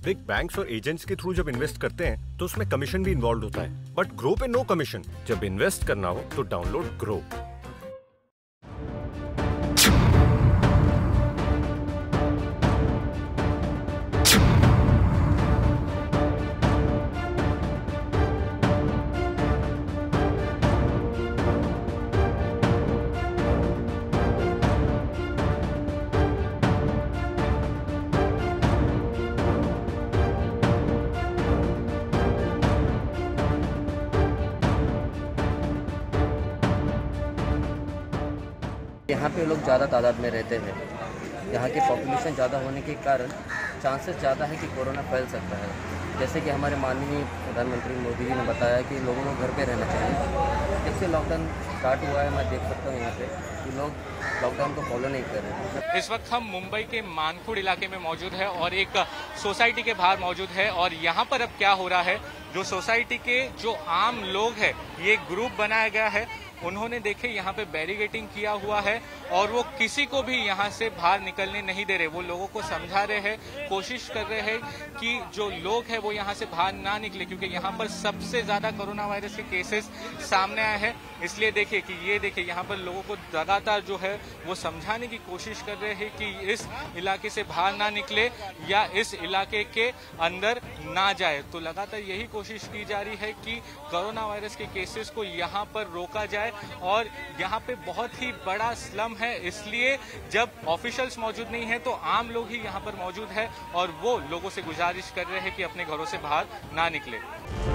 Big banks और agents के through जब इन्वेस्ट करते हैं तो उसमें कमीशन भी इन्वॉल्व होता है, बट ग्रो पे नो कमीशन। जब इन्वेस्ट करना हो तो डाउनलोड ग्रो। यहाँ पे लोग ज़्यादा तादाद में रहते हैं। यहाँ की पॉपुलेशन ज़्यादा होने के कारण चांसेस ज़्यादा है कि कोरोना फैल सकता है। जैसे कि हमारे माननीय प्रधानमंत्री मोदी जी ने बताया कि लोगों को घर पे रहना चाहिए। जब से लॉकडाउन स्टार्ट हुआ है मैं देख सकता हूँ यहाँ पे कि लोग लॉकडाउन को फॉलो नहीं कर रहे हैं। इस वक्त हम मुंबई के मानखुर्द इलाके में मौजूद है और एक सोसाइटी के बाहर मौजूद है और यहाँ पर अब क्या हो रहा है, जो सोसाइटी के जो आम लोग हैं ये ग्रुप बनाया गया है। उन्होंने देखे यहाँ पे बैरिकेडिंग किया हुआ है और वो किसी को भी यहाँ से बाहर निकलने नहीं दे रहे। वो लोगों को समझा रहे हैं, कोशिश कर रहे हैं कि जो लोग हैं वो यहाँ से बाहर ना निकले, क्योंकि यहाँ पर सबसे ज्यादा कोरोना वायरस के केसेस सामने आए हैं। इसलिए देखिए कि ये देखिए यहाँ पर लोगों को लगातार जो है वो समझाने की कोशिश कर रहे हैं कि इस इलाके से बाहर ना निकले या इस इलाके के अंदर ना जाए। तो लगातार यही कोशिश की जा रही है कि कोरोना वायरस के केसेस को यहाँ पर रोका जाए। और यहाँ पे बहुत ही बड़ा स्लम है, इसलिए जब ऑफिशियल्स मौजूद नहीं है तो आम लोग ही यहाँ पर मौजूद है और वो लोगों से गुजारिश कर रहे हैं कि अपने घरों से बाहर ना निकले।